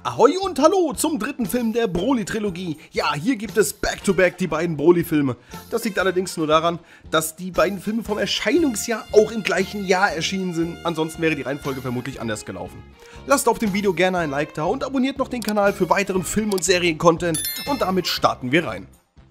Ahoi und hallo zum dritten Film der Broly-Trilogie. Ja, hier gibt es back-to-back die beiden Broly-Filme. Das liegt allerdings nur daran, dass die beiden Filme vom Erscheinungsjahr auch im gleichen Jahr erschienen sind. Ansonsten wäre die Reihenfolge vermutlich anders gelaufen. Lasst auf dem Video gerne ein Like da und abonniert noch den Kanal für weiteren Film- und Serien-Content. Und damit starten wir rein.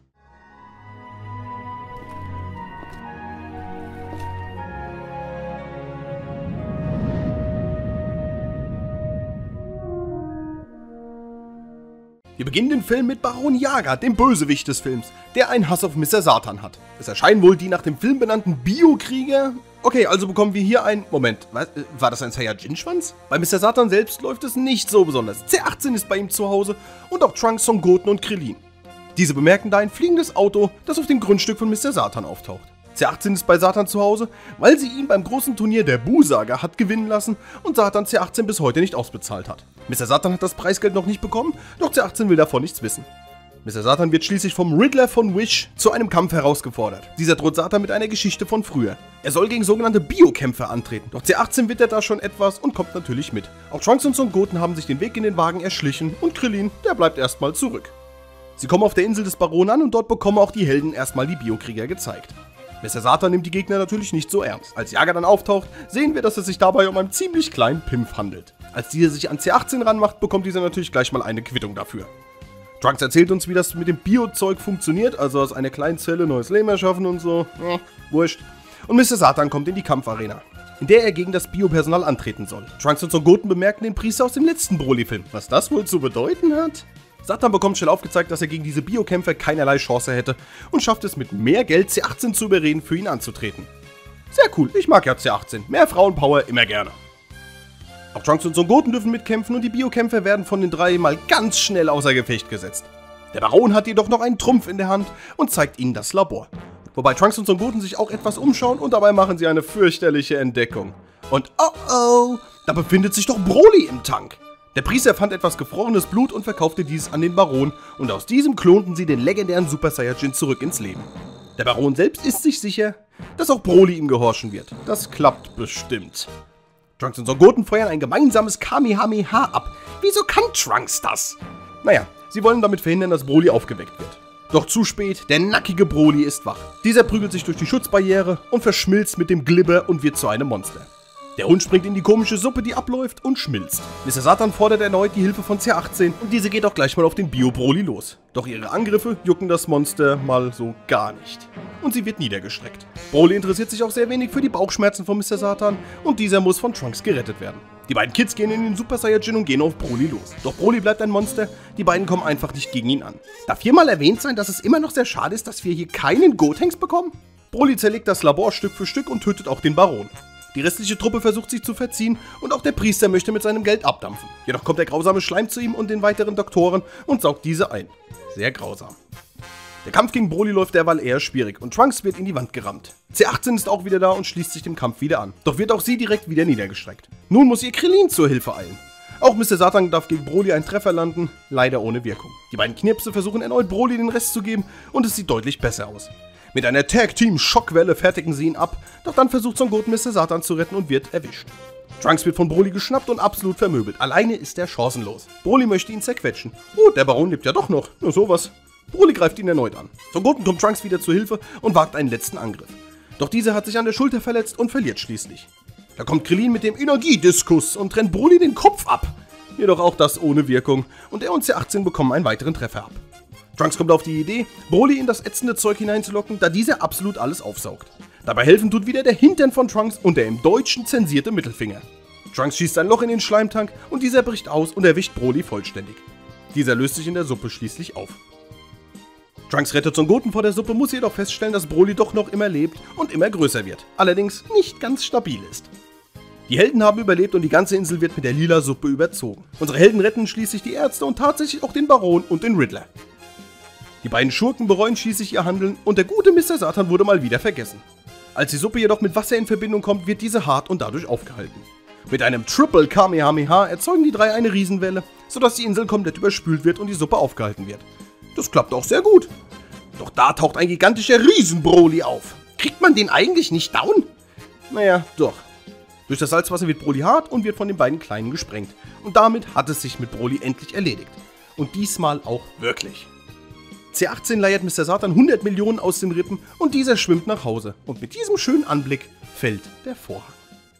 Wir beginnen den Film mit Baron Yaga, dem Bösewicht des Films, der einen Hass auf Mr. Satan hat. Es erscheinen wohl die nach dem Film benannten Biokrieger. Okay, also bekommen wir hier ein... Moment, was? War das ein Saiyajin-Schwanz? Bei Mr. Satan selbst läuft es nicht so besonders. C18 ist bei ihm zu Hause und auch Trunks, Son Goten und Krillin. Diese bemerken da ein fliegendes Auto, das auf dem Grundstück von Mr. Satan auftaucht. C18 ist bei Satan zu Hause, weil sie ihn beim großen Turnier der Bu-Saga hat gewinnen lassen und Satan C18 bis heute nicht ausbezahlt hat. Mr. Satan hat das Preisgeld noch nicht bekommen, doch C18 will davon nichts wissen. Mr. Satan wird schließlich vom Riddler von Wish zu einem Kampf herausgefordert. Dieser droht Satan mit einer Geschichte von früher. Er soll gegen sogenannte Biokämpfer antreten, doch C18 wittert da schon etwas und kommt natürlich mit. Auch Trunks und Son Goten haben sich den Weg in den Wagen erschlichen und Krillin, der bleibt erstmal zurück. Sie kommen auf der Insel des Baron an und dort bekommen auch die Helden erstmal die Biokrieger gezeigt. Mr. Satan nimmt die Gegner natürlich nicht so ernst. Als Yaga dann auftaucht, sehen wir, dass es sich dabei um einen ziemlich kleinen Pimpf handelt. Als dieser sich an C18 ranmacht, bekommt dieser natürlich gleich mal eine Quittung dafür. Trunks erzählt uns, wie das mit dem Bio-Zeug funktioniert, also aus einer kleinen Zelle neues Leben erschaffen und so. Wurscht. Und Mr. Satan kommt in die Kampfarena, in der er gegen das Biopersonal antreten soll. Trunks und Son Goten bemerken den Priester aus dem letzten Broly-Film. Was das wohl zu bedeuten hat? Satan bekommt schnell aufgezeigt, dass er gegen diese Biokämpfer keinerlei Chance hätte und schafft es mit mehr Geld, C18 zu überreden, für ihn anzutreten. Sehr cool, ich mag ja C18. Mehr Frauenpower immer gerne. Auch Trunks und Son Goten dürfen mitkämpfen und die Biokämpfer werden von den drei mal ganz schnell außer Gefecht gesetzt. Der Baron hat jedoch noch einen Trumpf in der Hand und zeigt ihnen das Labor. Wobei Trunks und Son Goten sich auch etwas umschauen und dabei machen sie eine fürchterliche Entdeckung. Und oh, da befindet sich doch Broly im Tank. Der Priester fand etwas gefrorenes Blut und verkaufte dieses an den Baron und aus diesem klonten sie den legendären Super Saiyajin zurück ins Leben. Der Baron selbst ist sich sicher, dass auch Broly ihm gehorchen wird. Das klappt bestimmt. Trunks und Son Goten feuern ein gemeinsames Kamehameha ab. Wieso kann Trunks das? Naja, sie wollen damit verhindern, dass Broly aufgeweckt wird. Doch zu spät, der nackige Broly ist wach. Dieser prügelt sich durch die Schutzbarriere und verschmilzt mit dem Glibber und wird zu einem Monster. Der Hund springt in die komische Suppe, die abläuft und schmilzt. Mr. Satan fordert erneut die Hilfe von C18 und diese geht auch gleich mal auf den Bio-Broly los. Doch ihre Angriffe jucken das Monster mal so gar nicht. Und sie wird niedergestreckt. Broly interessiert sich auch sehr wenig für die Bauchschmerzen von Mr. Satan und dieser muss von Trunks gerettet werden. Die beiden Kids gehen in den Super Saiyajin und gehen auf Broly los. Doch Broly bleibt ein Monster, die beiden kommen einfach nicht gegen ihn an. Darf hier mal erwähnt sein, dass es immer noch sehr schade ist, dass wir hier keinen Gotenks bekommen? Broly zerlegt das Labor Stück für Stück und tötet auch den Baron. Die restliche Truppe versucht sich zu verziehen und auch der Priester möchte mit seinem Geld abdampfen. Jedoch kommt der grausame Schleim zu ihm und den weiteren Doktoren und saugt diese ein. Sehr grausam. Der Kampf gegen Broly läuft derweil eher schwierig und Trunks wird in die Wand gerammt. C18 ist auch wieder da und schließt sich dem Kampf wieder an. Doch wird auch sie direkt wieder niedergestreckt. Nun muss ihr Krillin zur Hilfe eilen. Auch Mr. Satan darf gegen Broly einen Treffer landen, leider ohne Wirkung. Die beiden Knirpse versuchen erneut Broly den Rest zu geben und es sieht deutlich besser aus. Mit einer Tag-Team-Schockwelle fertigen sie ihn ab, doch dann versucht Son Goten Mr. Satan zu retten und wird erwischt. Trunks wird von Broly geschnappt und absolut vermöbelt. Alleine ist er chancenlos. Broly möchte ihn zerquetschen. Oh, der Baron lebt ja doch noch. Nur sowas. Broly greift ihn erneut an. Son Goten kommt Trunks wieder zu Hilfe und wagt einen letzten Angriff. Doch dieser hat sich an der Schulter verletzt und verliert schließlich. Da kommt Krillin mit dem Energiediskus und trennt Broly den Kopf ab. Jedoch auch das ohne Wirkung und er und C18 bekommen einen weiteren Treffer ab. Trunks kommt auf die Idee, Broly in das ätzende Zeug hineinzulocken, da dieser absolut alles aufsaugt. Dabei helfen tut wieder der Hintern von Trunks und der im Deutschen zensierte Mittelfinger. Trunks schießt ein Loch in den Schleimtank und dieser bricht aus und erwischt Broly vollständig. Dieser löst sich in der Suppe schließlich auf. Trunks rettet Son Goten vor der Suppe, muss jedoch feststellen, dass Broly doch noch immer lebt und immer größer wird, allerdings nicht ganz stabil ist. Die Helden haben überlebt und die ganze Insel wird mit der lila Suppe überzogen. Unsere Helden retten schließlich die Ärzte und tatsächlich auch den Baron und den Riddler. Die beiden Schurken bereuen schließlich ihr Handeln und der gute Mr. Satan wurde mal wieder vergessen. Als die Suppe jedoch mit Wasser in Verbindung kommt, wird diese hart und dadurch aufgehalten. Mit einem Triple Kamehameha erzeugen die drei eine Riesenwelle, sodass die Insel komplett überspült wird und die Suppe aufgehalten wird. Das klappt auch sehr gut. Doch da taucht ein gigantischer Riesen-Broly auf. Kriegt man den eigentlich nicht down? Naja, doch. Durch das Salzwasser wird Broly hart und wird von den beiden Kleinen gesprengt. Und damit hat es sich mit Broly endlich erledigt. Und diesmal auch wirklich. C18 leiert Mr. Satan 100 Millionen aus den Rippen und dieser schwimmt nach Hause. Und mit diesem schönen Anblick fällt der Vorhang.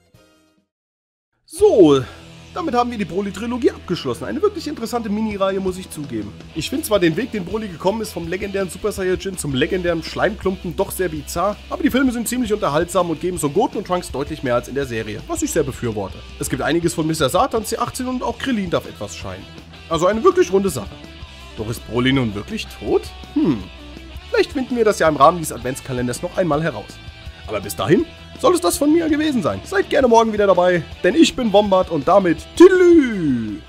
So, damit haben wir die Broly-Trilogie abgeschlossen. Eine wirklich interessante Mini-Reihe, muss ich zugeben. Ich finde zwar den Weg, den Broly gekommen ist, vom legendären Super Saiyajin zum legendären Schleimklumpen, doch sehr bizarr, aber die Filme sind ziemlich unterhaltsam und geben Son Goten und Trunks deutlich mehr als in der Serie, was ich sehr befürworte. Es gibt einiges von Mr. Satan, C18 und auch Krillin darf etwas scheinen. Also eine wirklich runde Sache. Doch ist Broly nun wirklich tot? Vielleicht finden wir das ja im Rahmen dieses Adventskalenders noch einmal heraus. Aber bis dahin soll es das von mir gewesen sein. Seid gerne morgen wieder dabei, denn ich bin Wombat und damit Tschüss.